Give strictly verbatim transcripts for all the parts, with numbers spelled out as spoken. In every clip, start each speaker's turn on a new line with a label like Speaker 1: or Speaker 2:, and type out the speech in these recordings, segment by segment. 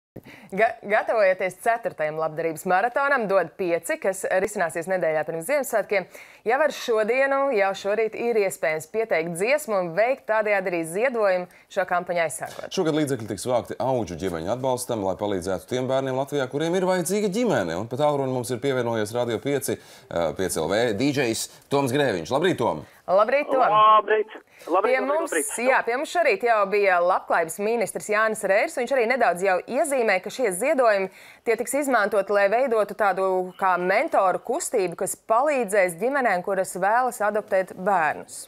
Speaker 1: Ga gatavojoties ceturtajam labdarības maratonam, dod pieci, kas risināsies nedēļā pirms Ziemassvētkiem. Jau ar šodienu, jau šorīt ir iespējams pieteikt dziesmu un veikt tādējādi arī ziedojumu šo kampaņu aizsākot.
Speaker 2: Šogad līdzekļi tiks vākti auģu ģimeņu atbalstam, lai palīdzētu tiem bērniem Latvijā, kuriem ir vajadzīga ģimene. Un pat tālruni mums ir pievienojies Radio pieci, pieci L V dīdžejs Toms Grēviņš. Labrīt, Tom!
Speaker 1: Labrīt, Tom!
Speaker 3: Labrīt! Labrīt,
Speaker 1: pie mums,
Speaker 3: labrīt.
Speaker 1: Jā, pie mums šorīt jau bija labklājības ministrs Jānis Reirs. Viņš arī nedaudz jau iezīmē, ka šie ziedojumi tie tiks izmantot, lai veidotu tādu kā mentoru kustību, kas palīdzēs ģimenēm, kuras vēlas adoptēt bērnus.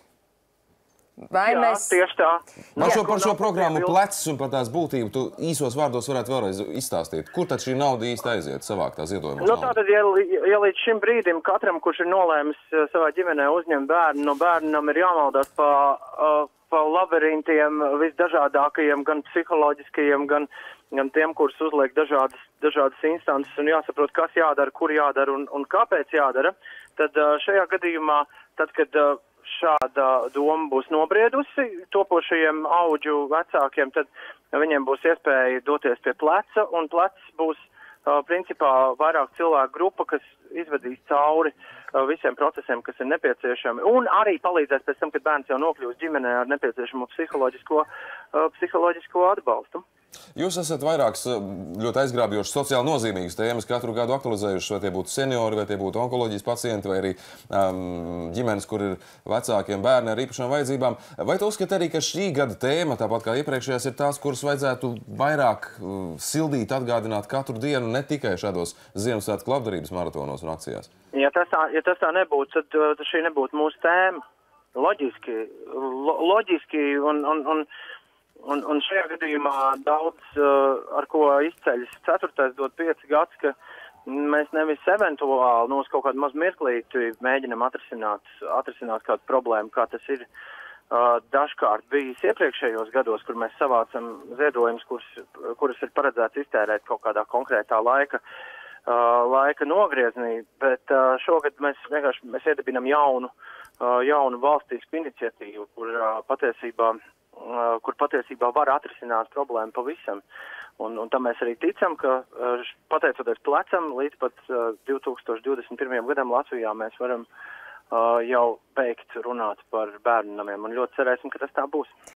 Speaker 1: Vai
Speaker 3: Jā,
Speaker 1: mēs...
Speaker 3: tieši tā.
Speaker 2: Par šo, par šo programmu Plecs un par tās būtību tu īsos vārdos varētu vēlreiz izstāstīt. Kur tad šī nauda īsti aiziet savāktā ziedojuma?
Speaker 3: Nu, tātad, ja, ja līdz šim brīdim katram, kurš ir nolēmis savā ģimenē uzņemt bērnu, no bērnam ir jāmaldās pa, pa labirintiem visdažādākajiem, gan psiholoģiskajiem, gan, gan tiem, kurus uzliek dažādas, dažādas instances un jāsaprot, kas jādara, kur jādara un, un kāpēc jādara, tad šajā gadījumā, tad, kad šāda doma būs nobriedusi topošajiem auģu vecākiem, tad viņiem būs iespēja doties pie pleca, un plecs būs uh, principā vairāk cilvēku grupa, kas izvedīs cauri uh, visiem procesiem, kas ir nepieciešami, un arī palīdzēs pēc tam, kad bērns jau nokļūs ģimenē ar nepieciešamo psiholoģisko, uh, psiholoģisko atbalstu.
Speaker 2: Jūs esat vairākas ļoti aizgrābjošas sociāli nozīmīgas tēmas katru gadu aktualizējušas, vai tie būtu seniori, vai tie būtu onkoloģijas pacienti, vai arī um, ģimenes, kur ir vecākiem bērni ar īpašām vajadzībām. Vai tu uzskati arī, ka šī gada tēma, tāpat kā iepriekšējās, ir tās, kuras vajadzētu vairāk uh, sildīt, atgādināt katru dienu, ne tikai šādos Ziemassvētku labdarības maratonos un akcijās? Ja
Speaker 3: tas tā, ja tas tā nebūtu, tad, tad šī nebūtu mūsu tēma. Loģiski, lo, loģiski un... un, un Un, un šajā gadījumā daudz, uh, ar ko izceļas ceturtais dod pieci gads, ka mēs nevis eventuāli, nu, uz kaut kādu maz mirklīti mēģinam atrisināt, atrisināt kādu problēmu, kā tas ir uh, dažkārt bijis iepriekšējos gados, kur mēs savācam ziedojumus, kurus, kurus ir paredzēts iztērēt kaut kādā konkrētā laika, uh, laika nogrieznī, bet uh, šogad mēs vienkārši mēs iedibinam jaunu, uh, jaunu valstisku iniciatīvu, kur uh, patiesībā kur patiesībā var atrisināt problēmu pavisam. Un, un tam mēs arī ticam, ka pateicoties plecam, līdz pat divi tūkstoši divdesmit pirmajam gadam Latvijā mēs varam uh, jau beigt runāt par bērnu namiem. Un ļoti cerēsim, ka tas tā būs.